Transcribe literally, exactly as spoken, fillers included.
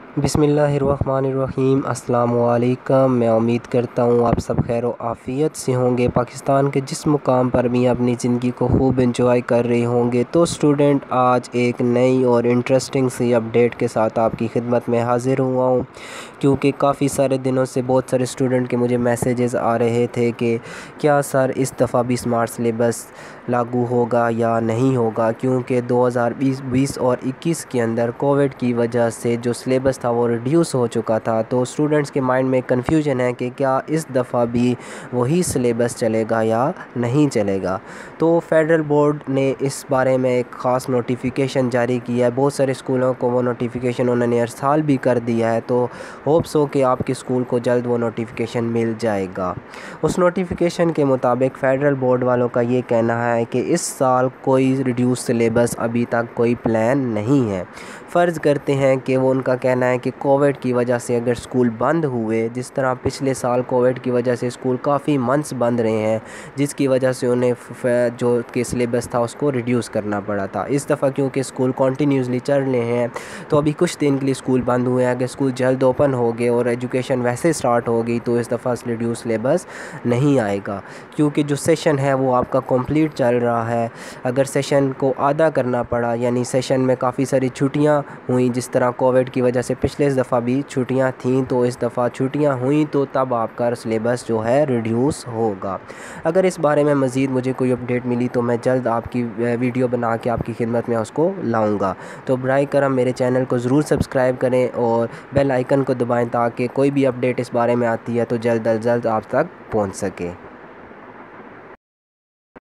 بسم اللہ الرحمن الرحیم۔ السلام علیکم۔ میں امید کرتا ہوں آپ سب خیر و عافیت سے ہوں گے۔ پاکستان کے جس مقام پر بھی اپنی زندگی کو خوب انجوائے کر رہے ہوں گے۔ تو اسٹوڈنٹ، آج ایک نئی اور انٹرسٹنگ سی اپڈیٹ کے ساتھ آپ کی خدمت میں حاضر ہوا ہوں، کیونکہ کافی سارے دنوں سے بہت سارے اسٹوڈنٹ کے مجھے میسیجز آ رہے تھے کہ کیا سر اس دفعہ بھی اسمارٹ سلیبس لاگو ہوگا یا نہیں ہوگا، کیونکہ دو ہزار بیس بیس اور اکیس کے اندر کووڈ کی وجہ سے جو سلیبس تھا وہ ریڈیوس ہو چکا تھا۔ تو اسٹوڈنٹس کے مائنڈ میں کنفیوژن ہے کہ کیا اس دفعہ بھی وہی سلیبس چلے گا یا نہیں چلے گا۔ تو فیڈرل بورڈ نے اس بارے میں ایک خاص نوٹیفیکیشن جاری کیا ہے۔ بہت سارے اسکولوں کو وہ نوٹیفیکیشن انہوں نے ارسال بھی کر دیا ہے، تو ہوپس ہو کہ آپ کے اسکول کو جلد وہ نوٹیفیکیشن مل جائے گا۔ اس نوٹیفیکیشن کے مطابق فیڈرل بورڈ والوں کا یہ کہنا ہے کہ اس سال کوئی ریڈیوس سلیبس ابھی تک کوئی پلان نہیں ہے۔ فرض کرتے ہیں کہ وہ ان کا کہنا ہے کہ کووڈ کی وجہ سے اگر اسکول بند ہوئے، جس طرح پچھلے سال کووڈ کی وجہ سے اسکول کافی منتھس بند رہے ہیں، جس کی وجہ سے انہیں جو کہ سلیبس تھا اس کو ریڈیوس کرنا پڑا تھا۔ اس دفعہ کیونکہ اسکول کنٹینیوسلی چل رہے ہیں، تو ابھی کچھ دن کے لیے اسکول بند ہوئے ہیں۔ اگر اسکول جلد اوپن ہو گئے اور ایجوکیشن ویسے اسٹارٹ ہو گئی تو اس دفعہ ریڈیوس سلیبس نہیں آئے گا، کیونکہ جو سیشن ہے وہ آپ کا کمپلیٹ چل رہا ہے۔ اگر سیشن کو آدھا کرنا پڑا، یعنی سیشن میں کافی ساری چھٹیاں ہوئیں، جس طرح کووڈ کی وجہ سے پچھلے اس دفعہ بھی چھٹیاں تھیں، تو اس دفعہ چھٹیاں ہوئیں تو تب آپ کا سلیبس جو ہے ریڈیوس ہوگا۔ اگر اس بارے میں مزید مجھے کوئی اپڈیٹ ملی تو میں جلد آپ کی ویڈیو بنا کے آپ کی خدمت میں اس کو لاؤں گا۔ تو برائے کرم میرے چینل کو ضرور سبسکرائب کریں اور بیل آئیکن کو دبائیں تاکہ کوئی بھی اپڈیٹ اس بارے میں آتی ہے تو جلد از جلد آپ تک پہنچ سکے۔